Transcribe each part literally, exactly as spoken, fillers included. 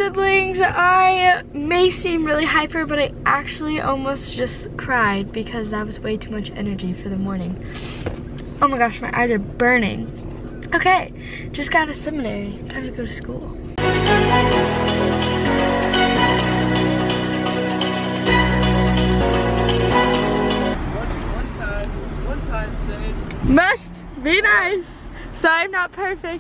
siblings. I may seem really hyper, but I actually almost just cried because that was way too much energy for the morning. Oh my gosh, my eyes are burning. Okay, just got out of seminary. Time to go to school. Must be nice. So I'm not perfect.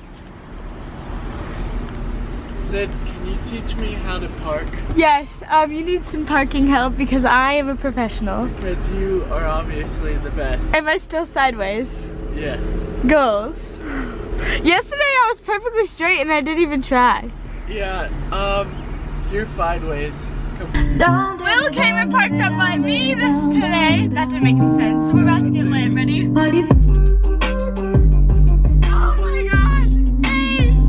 Sid, can you teach me how to park? Yes, um, you need some parking help because I am a professional. Because you are obviously the best. Am I still sideways? Yes. Goals. Yesterday I was perfectly straight and I didn't even try. Yeah, um, you're sideways. Will came and parked up by me this today. That didn't make any sense. We're about to get lit. Ready? Oh my gosh! Ace!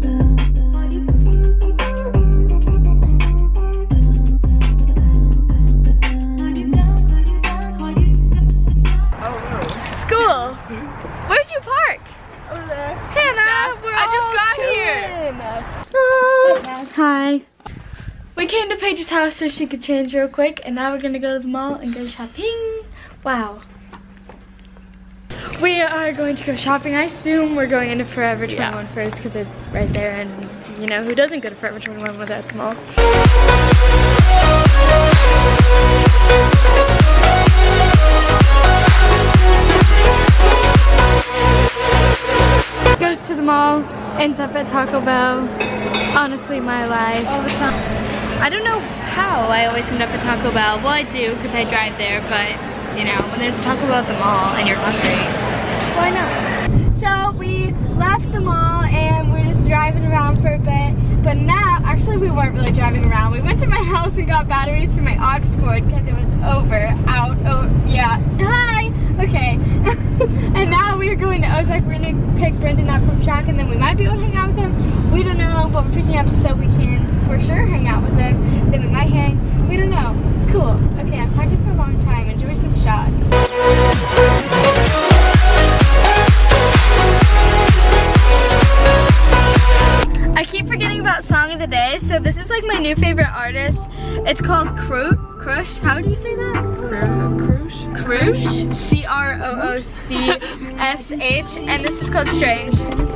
Oh no. School. Where'd you park? Over there. Hannah, we're I all just got chilling. Oh. Hi. We came to Paige's house so she could change real quick, and now we're gonna go to the mall and go shopping. Wow. We are going to go shopping. I assume we're going into Forever twenty-one yeah. first because it's right there, and you know who doesn't go to Forever twenty-one when they're at the mall. Goes to the mall, ends up at Taco Bell. Honestly, my life. All the time. I don't know how I always end up at Taco Bell. Well, I do because I drive there, but you know, when there's Taco Bell at the mall and you're hungry, why not? So we left the mall and we're just driving around for a bit. But now, actually we weren't really driving around. We went to my house and got batteries for my aux cord because it was over, out, oh, yeah. Hi! Okay. And now we're going to Ozark. We're gonna pick Brendan up from Shack and then we might be able to hang out with him. We don't know, but we're picking up so we can for sure hang out with him. Then we might hang. We don't know. Cool. Okay, I'm talking for a long time. Enjoy some shots. I keep forgetting about song of the day, so this is like my new favorite artist. It's called Cru Crush. How do you say that? Crush. Crush. C R O O C S H, and this is called Strange.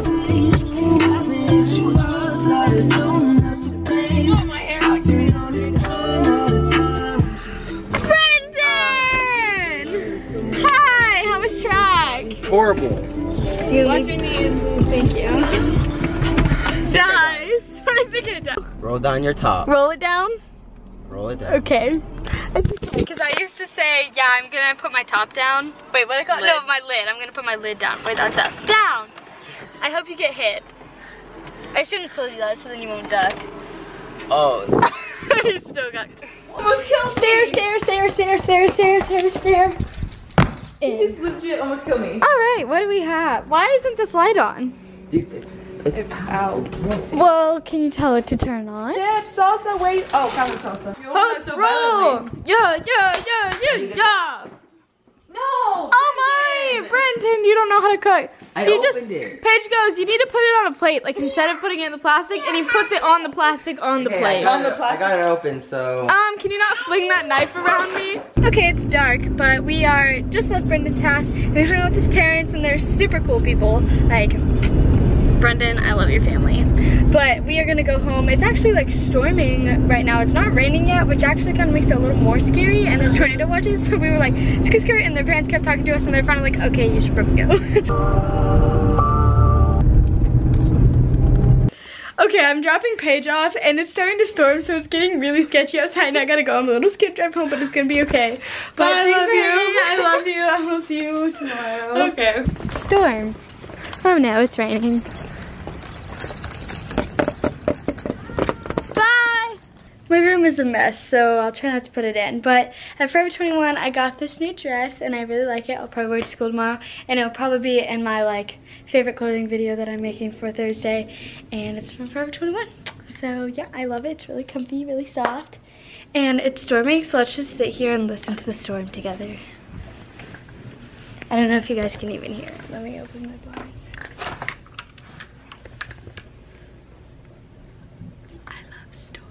Brendan! Hi, how was track? Horrible. You Watch your knees. Thank you. Nice. I'm thinking it down. Roll down your top. Roll it down? Roll it down. Okay. Because I used to say, yeah, I'm gonna put my top down. Wait, what I call it? No, my lid. I'm gonna put my lid down. Wait, that's up. Down! Yes. I hope you get hit. I shouldn't have told you that so then you won't duck. Oh. You still got almost killed Stair, me. Stair, stair, stair, stair, stair, stair, stair. You just legit almost killed me. Alright, what do we have? Why isn't this light on? Dude, it's, it's out. Well, can you tell it to turn on? Chips, salsa, wait. Oh, found the salsa. You oh, so roll! Yeah, yeah, yeah, yeah, yeah. No! Oh my! Brendan, you don't know how to cook. I he opened just, it. Paige goes, you need to put it on a plate, like instead of putting it in the plastic, and he puts it on the plastic on the hey, plate. I got, on the it, plastic. I got it open, so. Um, can you not fling that knife around me? Okay, it's dark, but we are just left Brendan's house. We hung out with his parents, and they're super cool people. Like, Brendan, I love your family. But we are gonna go home. It's actually like storming right now. It's not raining yet, which actually kind of makes it a little more scary, and there's tornado watches, so we were like, skirt skirt, and their parents kept talking to us, and they're finally like, okay, you should probably go. Okay, I'm dropping Paige off, and it's starting to storm, so it's getting really sketchy outside, and I gotta go. I'm a little scared to drive home, but it's gonna be okay. But I thanks love for you. having me. I love you. I will see you tomorrow. Okay. Storm. Oh no, it's raining. Bye! My room is a mess, so I'll try not to put it in. But at Forever twenty-one, I got this new dress, and I really like it. I'll probably wear it to school tomorrow, and it'll probably be in my like favorite clothing video that I'm making for Thursday, and it's from Forever twenty-one. So yeah, I love it. It's really comfy, really soft, and it's storming, so let's just sit here and listen to the storm together. I don't know if you guys can even hear it. Let me open my blinds. I love storms.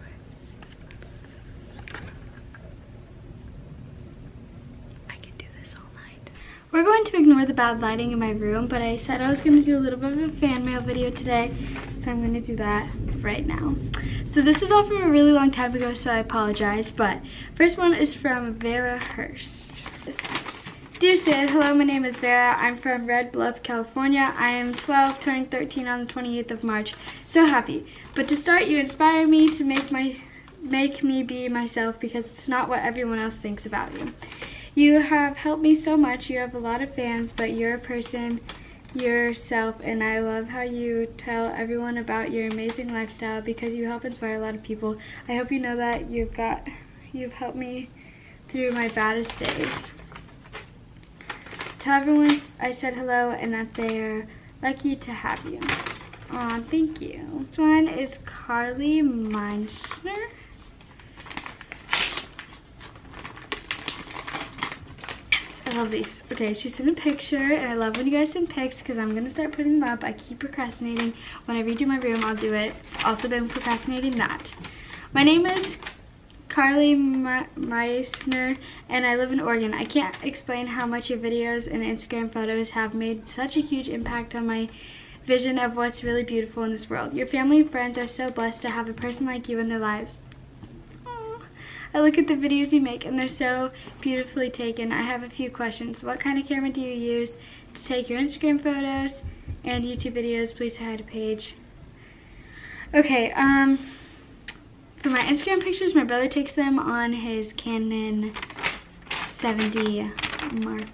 We're going to ignore the bad lighting in my room, but I said I was going to do a little bit of a fan mail video today, so I'm going to do that right now. So this is all from a really long time ago, so I apologize, but first one is from Vera Hurst. Dear Sid, hello, my name is Vera. I'm from Red Bluff, California. I am twelve, turning thirteen on the twenty-eighth of March. So happy. But to start, you inspire me to make my make me be myself, because it's not what everyone else thinks about you. You have helped me so much. You have a lot of fans, but you're a person yourself, and I love how you tell everyone about your amazing lifestyle, because you help inspire a lot of people. I hope you know that you've got you've helped me through my baddest days. Tell everyone I said hello and that they're lucky to have you. Aw, thank you. This one is Carly Meissner. I love these. Okay, she sent a picture, and I love when you guys send pics because I'm going to start putting them up. I keep procrastinating. When I redo my room, I'll do it. Also been procrastinating that. My name is Carly Meissner, and I live in Oregon. I can't explain how much your videos and Instagram photos have made such a huge impact on my vision of what's really beautiful in this world. Your family and friends are so blessed to have a person like you in their lives. I look at the videos you make and they're so beautifully taken. I have a few questions. What kind of camera do you use to take your Instagram photos and YouTube videos? Please say hi to Paige. Okay, um, for my Instagram pictures, my brother takes them on his Canon seventy Mark.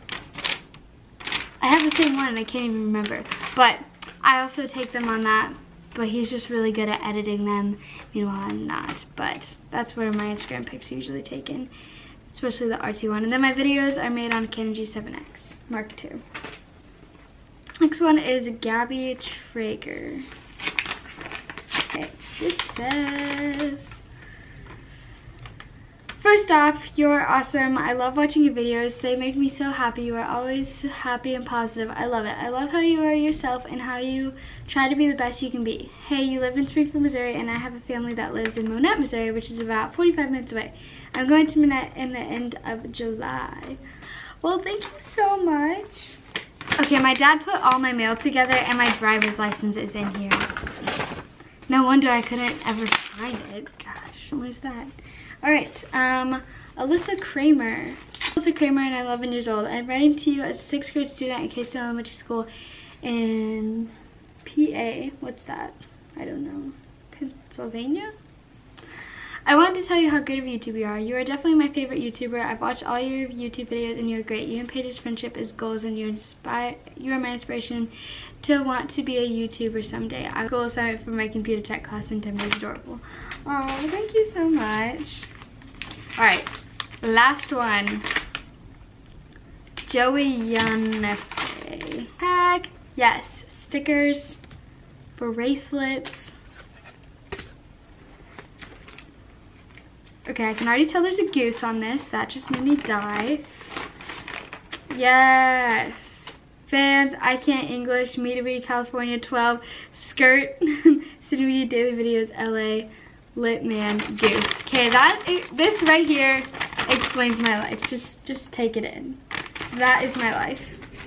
I have the same one and I can't even remember. But I also take them on that. But he's just really good at editing them. Meanwhile, I'm not. But that's where my Instagram pics are usually taken, especially the artsy one. And then my videos are made on Canon G seven X Mark two. Next one is Gabby Traeger. Okay, this says, first off, you're awesome. I love watching your videos. They make me so happy. You are always happy and positive. I love it. I love how you are yourself and how you try to be the best you can be. Hey, you live in Springfield, Missouri, and I have a family that lives in Monette, Missouri, which is about forty-five minutes away. I'm going to Monette in the end of July. Well, thank you so much. Okay, my dad put all my mail together, and my driver's license is in here. No wonder I couldn't ever find it. Gosh, what was that? All right, um, Alyssa Kramer. Alyssa Kramer, and I'm eleven years old. I'm writing to you as a sixth grade student at Keystone Elementary School in P A. What's that? I don't know. Pennsylvania? I wanted to tell you how great of a YouTuber you are. You are definitely my favorite YouTuber. I've watched all your YouTube videos and you're great. You and Paige's friendship is goals, and you inspire. You are my inspiration to want to be a YouTuber someday. I have a goal assignment for my computer tech class in Denver. It's adorable. Oh, thank you so much. All right, last one. Joey Yannife. Heck yes, stickers, bracelets. Okay, I can already tell there's a goose on this. That just made me die. Yes. Fans, I Can't English, Me to Be, California, twelve, skirt, City Media Daily Videos, L A, Lit Man, Goose. Okay, that, this right here explains my life. Just, just take it in. That is my life.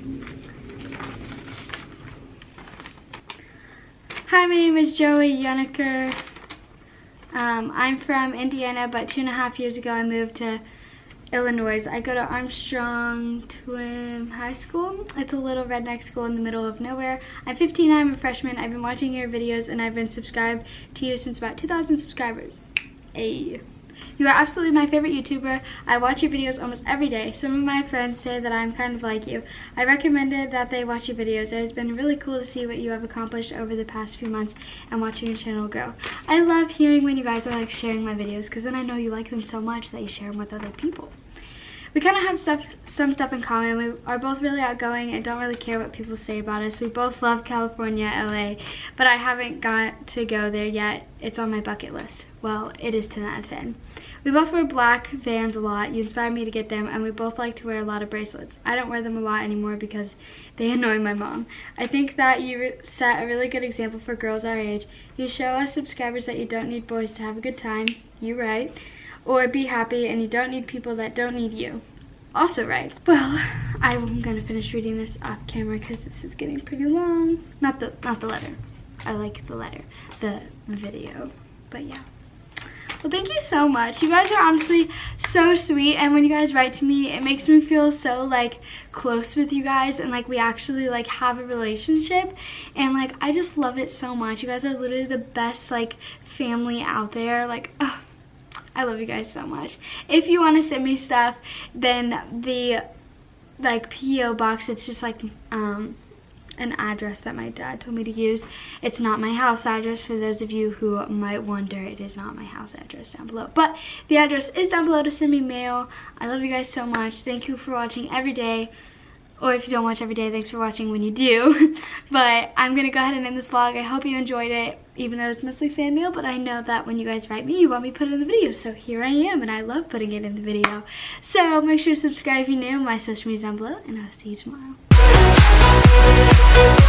Hi, my name is Joey Yanniker. Um, I'm from Indiana, but two and a half years ago I moved to Illinois. I go to Armstrong Twin High School. It's a little redneck school in the middle of nowhere. I'm fifteen, I'm a freshman. I've been watching your videos and I've been subscribed to you since about two thousand subscribers. Ayy. You are absolutely my favorite YouTuber. I watch your videos almost every day. Some of my friends say that I'm kind of like you. I recommended that they watch your videos. It has been really cool to see what you have accomplished over the past few months and watching your channel grow. I love hearing when you guys are like sharing my videos, because then I know you like them so much that you share them with other people. We kind of have stuff, some stuff in common. We are both really outgoing and don't really care what people say about us. We both love California, L A, but I haven't got to go there yet. It's on my bucket list. Well, it is ten out of ten. We both wear black Vans a lot. You inspired me to get them, and we both like to wear a lot of bracelets. I don't wear them a lot anymore because they annoy my mom. I think that you set a really good example for girls our age. You show us subscribers that you don't need boys to have a good time. You right. Or be happy, and you don't need people that don't need you. also write. Well, I'm gonna finish reading this off camera because this is getting pretty long. Not the not the letter. I like the letter, the video. But yeah. Well, thank you so much. You guys are honestly so sweet, and when you guys write to me, it makes me feel so like close with you guys, and like we actually like have a relationship, and like I just love it so much. You guys are literally the best like family out there. Like, oh, I love you guys so much. If you want to send me stuff, then the like P O box, it's just like um an address that my dad told me to use. It's not my house address, for those of you who might wonder. It is not my house address down below, but the address is down below to send me mail. I love you guys so much. Thank you for watching every day, or if you don't watch every day, thanks for watching when you do. But I'm gonna go ahead and end this vlog. I hope you enjoyed it, even though it's mostly fan mail, but I know that when you guys write me, you want me to put it in the video, so here I am, and I love putting it in the video. So make sure to subscribe if you're new. My social media is down below, and I'll see you tomorrow.